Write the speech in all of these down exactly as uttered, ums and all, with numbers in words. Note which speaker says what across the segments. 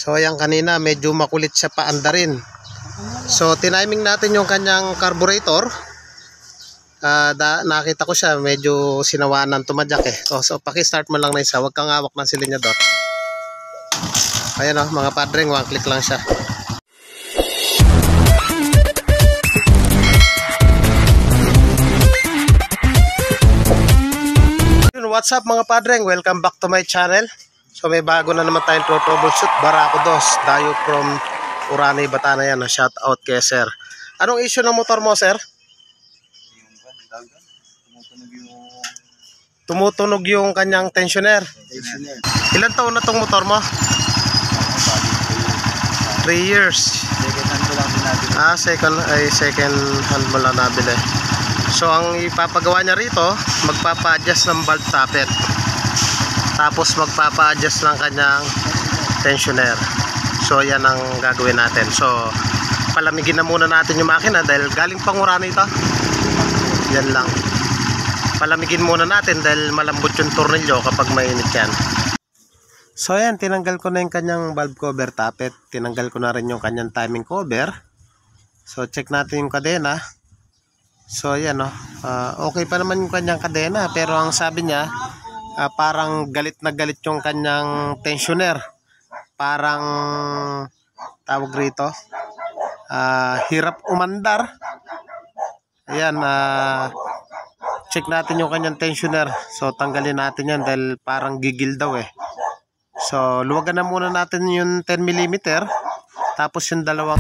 Speaker 1: So ayan, kanina medyo makulit siya paandarin. So tiniming natin yung kanyang carburetor. Uh, da, nakita ko siya medyo sinawaan ng tumadyak eh. So, so paki-start mo lang na isa, huwag kang hawak ng silinyador. Ayan o, mga padring, one click lang siya. What's up mga padring, welcome back to my channel. So may bago na naman tayong troubleshoot, Barako dos, dayo from Urani, Batana yan. Shout out kay sir. Anong issue ng motor mo, sir? Tumutunog yung kanyang tensioner. Ilan taon na tong motor mo? three years.
Speaker 2: Second hand ko lang binabili.
Speaker 1: Ah, second, ay, second hand mo lang nabili. So ang ipapagawa niya rito, magpapa-adjust ng valve tappet. Tapos magpapa-adjust ng kanyang tensioner. So yan ang gagawin natin. So palamigin na muna natin yung makina dahil galing pang Urani ito. Yan lang. Palamigin muna natin dahil malambot yung tornilyo kapag mainit yan. So ayan, tinanggal ko na yung kanyang valve cover tappet. Tinanggal ko na rin yung kanyang timing cover. So check natin yung kadena. So ayan o, uh, okay pa naman yung kanyang kadena. Pero ang sabi niya, uh, parang galit na galit yung kanyang tensioner. Parang tawag rito, uh, hirap umandar. Ayan, ah... Uh, check natin yung kanyang tensioner. So tanggalin natin yan dahil parang gigil daw eh. So luwagan na muna natin yung ten millimeter. Tapos yung dalawang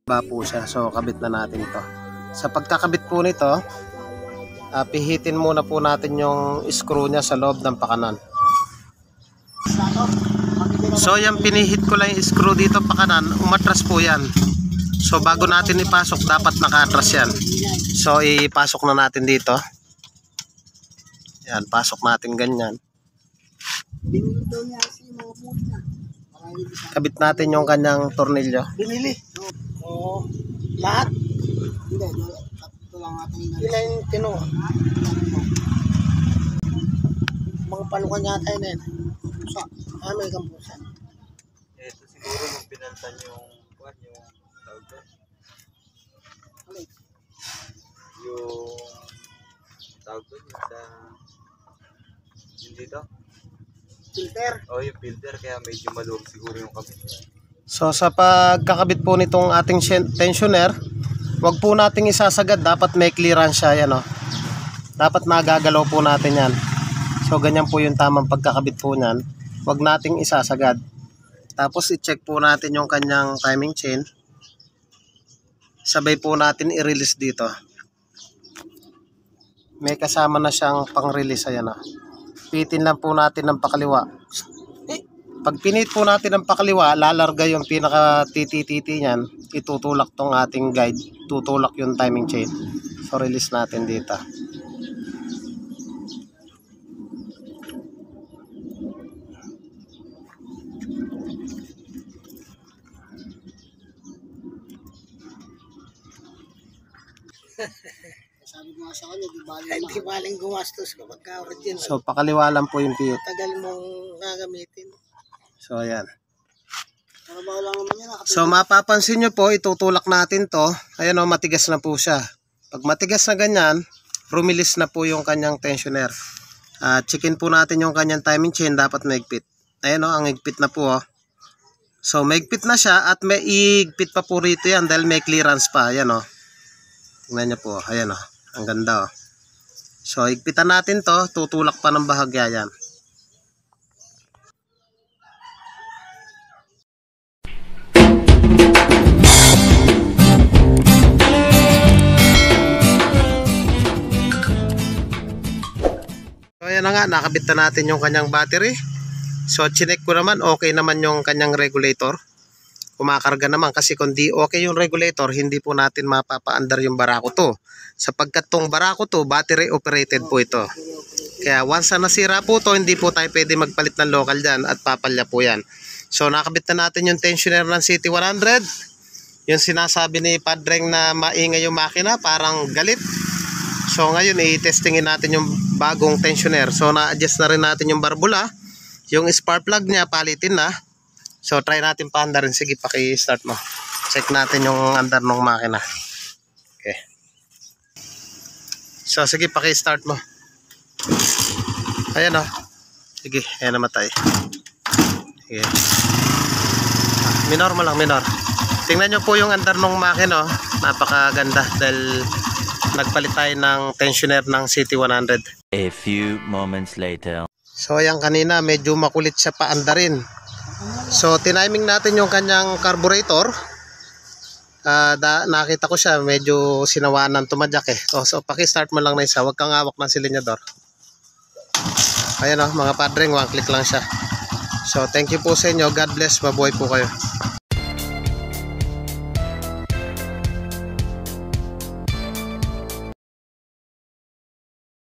Speaker 1: Ba po siya. So kabit na natin ito. Sa pagkakabit po nito, uh, pihitin muna po natin yung screw niya sa loob ng pakanan. So yung pinihit ko lang yung screw dito pakanan, umatras po yan. So bago natin ipasok, dapat naka-atras yan. So ipasok na natin dito. Yan, pasok natin ganyan. Kabit natin yung kanyang tornilyo.
Speaker 2: Binili. Oo. Lahat? Hindi. Ito lang ating ilan yung tino. Mga palukan yata yun eh. Pusa. Ah, may kang pusa.
Speaker 3: Ito siguro nung pinantan yung kuwan, yung tawag ko.
Speaker 2: Alay.
Speaker 3: Yung tawag ko, yung sa yung dito.
Speaker 2: Filter.
Speaker 3: O yung filter, kaya medyo maluwag siguro yung kabit niya.
Speaker 1: So sa pagkakabit po nitong ating tensioner, wag po nating isasagad, dapat may clearance siya yan, oh. Dapat nagagalaw po natin yan. So ganyan po yung tamang pagkakabit po niyan. Wag nating isasagad. Tapos i-check po natin yung kanyang timing chain. Sabay po natin i-release dito. May kasama na siyang pang-release, ayan, oh. Pitin lang po natin ng pakaliwa. Pag pinit po natin ng pakaliwa, lalarga yung pinaka-titi-titi niyan, itutulak tong ating guide, tutulak yung timing chain. So release natin dito.
Speaker 2: Sabi ko nga sa kanya, di baling, di baling gumastos kapag ka-original.
Speaker 1: So pakaliwa lang po yung piyot.
Speaker 2: Tagal mong gagamitin.
Speaker 1: So ayan.
Speaker 2: Trabaho lang naman yan.
Speaker 1: So mapapansin nyo po, itutulak natin to. Ayan o, matigas na po siya. Pag matigas na ganyan, rumilis na po yung kanyang tensioner. Uh, checkin po natin yung kanyang timing chain, dapat maigpit. Ayan o, ang igpit na po o. So maigpit na siya at may igpit pa po rito yan dahil may clearance pa. Ayan o. Tingnan nyo po, ayan o. Ang ganda o. So igpitan natin to, tutulak pa ng bahagya yan. So ayan na nga, nakabit na natin yung kanyang battery. So chinek ko naman, okay naman yung kanyang regulator. Kumakarga naman kasi kung di okay yung regulator, hindi po natin mapapaandar yung Barako two. Sapagkat tong Barako two, battery operated po ito. Kaya once na nasira po to, hindi po tayo pwede magpalit ng local dyan at papalya po yan. So nakabit na natin yung tensioner ng C T one hundred. Yung sinasabi ni Padreng na maingay yung makina, parang galit. So ngayon i-testingin natin yung bagong tensioner. So na-adjust na rin natin yung barbula. Yung spark plug niya palitin na. So try natin paandarin. Sige, paki-start mo. Check natin yung andar ng makina. Okay. So sige, paki-start mo. Ayan o. Sige, ayan namatay. Sige. Minor mo lang, minor. Tingnan nyo po yung andar ng makina, oh. Napakaganda dahil nagpalit tayo ng tensioner ng C T one hundred.
Speaker 4: A few moments later.
Speaker 1: So ayan, kanina medyo makulit siya paandarin. So tiniming natin yung kanyang carburetor. Uh, da, nakita ko siya medyo sinawaan ng tumadyak eh. So, so paki-start mo lang na isa. Huwag kang hawak ng silinyador. Ayan o, mga Padreng, one click lang siya. So thank you po sa inyo. God bless. Mabuhay po kayo.